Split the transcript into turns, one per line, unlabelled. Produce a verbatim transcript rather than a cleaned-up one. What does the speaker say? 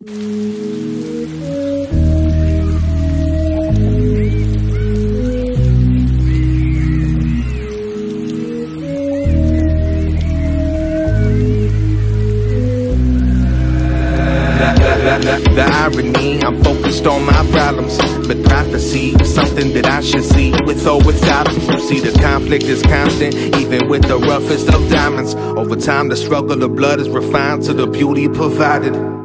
The irony, I'm focused on my problems, but prophecy is something that I should see with or without them. You see, the conflict is constant, even with the roughest of diamonds. Over time, the struggle of blood is refined to the beauty provided.